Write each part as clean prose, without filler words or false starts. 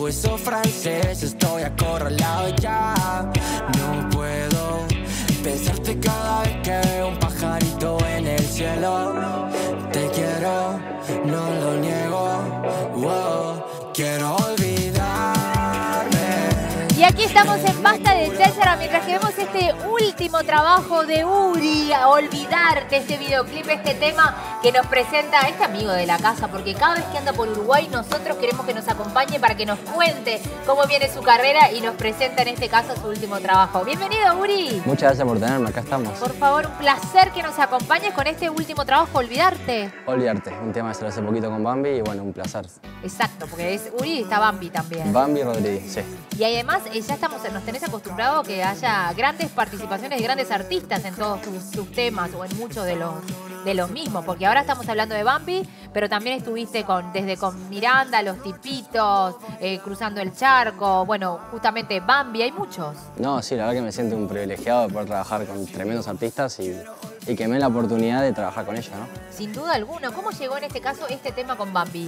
hueso francés, estoy acorralado ya. No puedo pensarte cada vez que veo un pajarito en el cielo. Te quiero, no lo niego, wow, quiero olvidarme. Y aquí estamos en Basta de Cháchara mientras que vemos este último trabajo de Uri, Olvidarte, este videoclip, este tema que nos presenta este amigo de la casa, porque cada vez que anda por Uruguay nosotros queremos que nos acompañe para que nos cuente cómo viene su carrera y nos presenta en este caso su último trabajo. Bienvenido, Uri. Muchas gracias por tenerme, acá estamos. Por favor, un placer que nos acompañes con este último trabajo, Olvidarte. Olvidarte, un tema que se lo hace poquito con Bambi y bueno, un placer. Exacto, porque es Uri y está Bambi también. Bambi Rodríguez, sí. Y además ya nos tenés acostumbrado a que haya grandes participaciones de grandes artistas en todos tus temas o en muchos de los mismos, porque ahora estamos hablando de Bambi, pero también estuviste desde con Miranda, Los Tipitos, Cruzando el Charco, bueno, justamente Bambi, hay muchos. No, sí, la verdad que me siento un privilegiado de poder trabajar con tremendos artistas y que me den la oportunidad de trabajar con ellos, ¿no? Sin duda alguna. ¿Cómo llegó en este caso este tema con Bambi?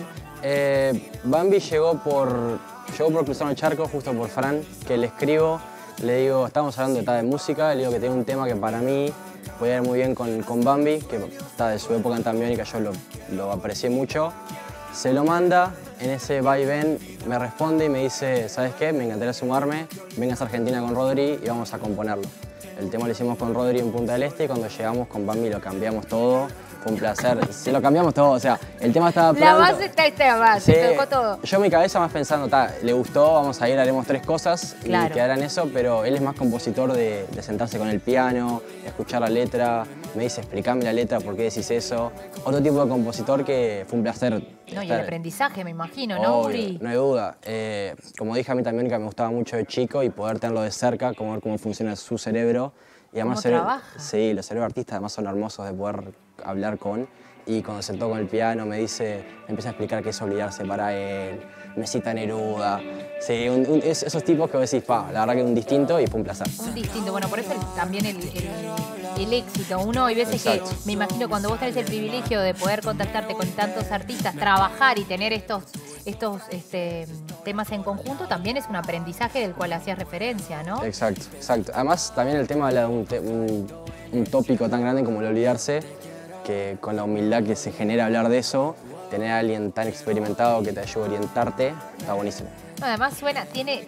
Bambi llegó por Cruzando el Charco, justo por Fran, que le escribo, le digo, estábamos hablando de música, le digo que tiene un tema que para mí podía ir muy bien con Bambi, que está de su época en Tambiónica, yo lo aprecié mucho. Se lo manda, en ese va y ven, me responde y me dice, ¿sabes qué? Me encantaría sumarme, vengas a Argentina con Rodri y vamos a componerlo. El tema lo hicimos con Rodri en Punta del Este y cuando llegamos con Bambi lo cambiamos todo. Fue un placer. Se lo cambiamos todo, o sea, el tema estaba pronto. La base está esta, sí, se tocó todo. Yo en mi cabeza más pensando, le gustó, vamos a ir, haremos 3 cosas claro. Y quedará en eso, pero él es más compositor de sentarse con el piano, escuchar la letra, me dice, explícame la letra, ¿por qué decís eso? Otro tipo de compositor que fue un placer. No, y el aprendizaje, me imagino, ¿no, Uri? No hay duda. Como dije a mí también que me gustaba mucho de chico y poder tenerlo de cerca, ver cómo funciona su cerebro. Y además ¿Cómo trabaja? Sí, los cerebros artistas además son hermosos de poder hablar con. Y cuando se sentó con el piano me empieza a explicar qué es olvidarse para él, me cita Neruda. Sí, esos tipos que vos decís, la verdad que es un distinto y fue un placer. Un distinto, bueno, por eso también el éxito. Uno hay veces exacto. Que, me imagino, cuando vos tenés el privilegio de poder contactarte con tantos artistas, trabajar y tener estos temas en conjunto, también es un aprendizaje del cual hacías referencia, ¿no? Exacto, exacto. Además, también el tema habla de un tópico tan grande como el olvidarse, que con la humildad que se genera hablar de eso, tener a alguien tan experimentado que te ayude a orientarte, está buenísimo. No, además tiene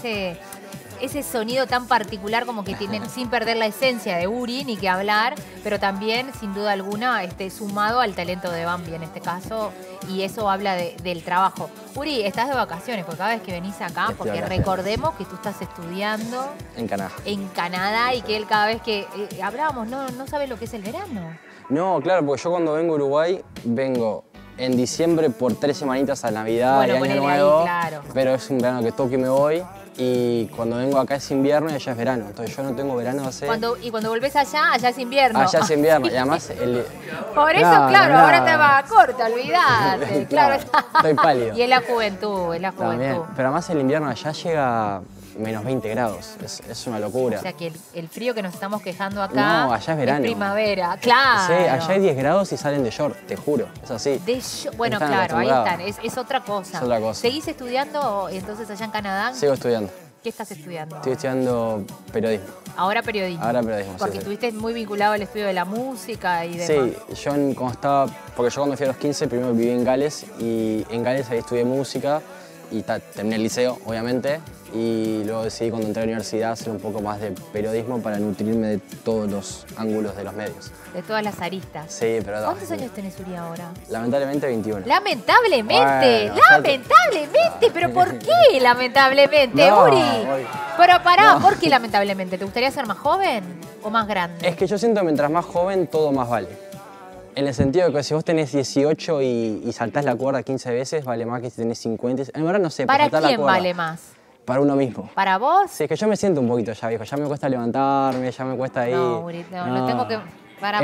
ese sonido tan particular como que tiene, sin perder la esencia de Uri, ni que hablar, pero también, sin duda alguna, sumado al talento de Bambi en este caso, y eso habla del trabajo. Uri, estás de vacaciones, porque cada vez que venís acá, porque recordemos que tú estás estudiando en Canadá. En Canadá y que él cada vez que hablábamos, no sabe lo que es el verano. No, claro, porque yo cuando vengo a Uruguay, vengo en diciembre por 3 semanitas a Navidad y Año Nuevo, ahí, claro. Pero es un verano que toco y me voy. Y cuando vengo acá es invierno y allá es verano. Entonces yo no tengo verano hace... Y cuando volvés allá es invierno. Allá es invierno. Sí. Y además... Por eso, claro, ahora te va corto, olvidate. Claro. Estoy pálido. Y es la juventud, es la juventud. También. Pero además el invierno allá llega... menos 20 grados, es una locura. O sea que el frío que nos estamos quejando acá no, allá es verano. Es primavera, claro. Sí, allá hay 10 grados y salen de short, te juro, es así. Bueno, claro, ahí están, es otra cosa. Es otra cosa. ¿Seguís estudiando entonces allá en Canadá? Sigo estudiando. ¿Qué estás estudiando? Estoy estudiando periodismo. Ahora periodismo. Ahora periodismo, porque estuviste muy vinculado al estudio de la música y demás. Sí, porque yo cuando fui a los 15 primero viví en Gales y en Gales ahí estudié música y terminé el liceo, obviamente, y luego decidí cuando entré a la universidad hacer un poco más de periodismo para nutrirme de todos los ángulos de los medios. De todas las aristas. Sí, pero... ¿Cuántos años tenés, Uri, ahora? Lamentablemente 21. ¡Lamentablemente! Bueno, ¡Lamentablemente! ¿Pero por qué lamentablemente, no, Uri? Voy. Pero pará, no. ¿Por qué lamentablemente? ¿Te gustaría ser más joven o más grande? Es que yo siento que mientras más joven, todo más vale. En el sentido de que si vos tenés 18 y saltás la cuerda 15 veces, vale más que si tenés 50. En verdad no sé, ¿Para saltar quién la cuerda, vale más? Para uno mismo. ¿Para vos? Sí, es que yo me siento un poquito ya viejo, ya me cuesta levantarme, ya me cuesta ir. No, Uri, no tengo que... Para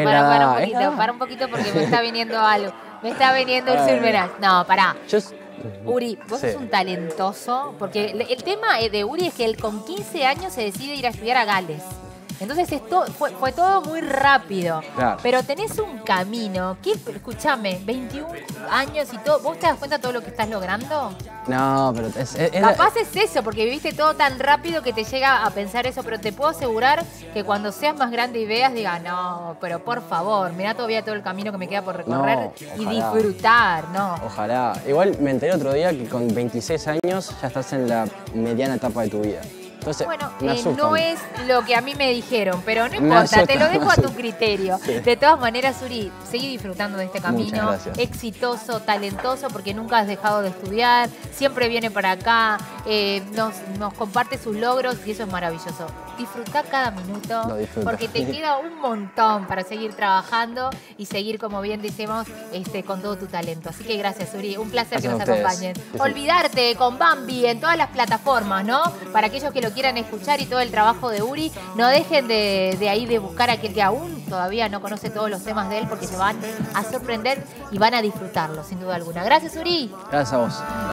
un poquito porque me está viniendo algo. Me está viniendo el surmenal. No, pará. Uri, vos sos un talentoso, porque el tema de Uri es que él con 15 años se decide ir a estudiar a Gales. Entonces fue todo muy rápido. Claro. Pero tenés un camino que, escúchame, 21 años y todo. ¿Vos te das cuenta de todo lo que estás logrando? No, pero Capaz es eso, porque viviste todo tan rápido que te llega a pensar eso, pero te puedo asegurar que cuando seas más grande y veas, digas, no, pero por favor, mirá todavía todo el camino que me queda por recorrer y disfrutar, ¿no? Ojalá. Igual me enteré otro día que con 26 años ya estás en la mediana etapa de tu vida. Entonces, Bueno, me asusta. no es lo que a mí me dijeron, pero no importa, te lo dejo a tu criterio. Sí. De todas maneras, Uri, seguí disfrutando de este camino, exitoso, talentoso, porque nunca has dejado de estudiar, siempre viene para acá, nos comparte sus logros y eso es maravilloso. Disfrutá cada minuto, porque te queda un montón para seguir trabajando y seguir, como bien decimos, con todo tu talento. Así que gracias, Uri, un placer que nos acompañen. Olvidarte con Bambi en todas las plataformas, ¿no? Para aquellos que lo quieran escuchar y todo el trabajo de Uri, no dejen de ahí de buscar a aquel que aún todavía no conoce todos los temas de él, porque se van a sorprender y van a disfrutarlo, sin duda alguna. Gracias, Uri. Gracias a vos.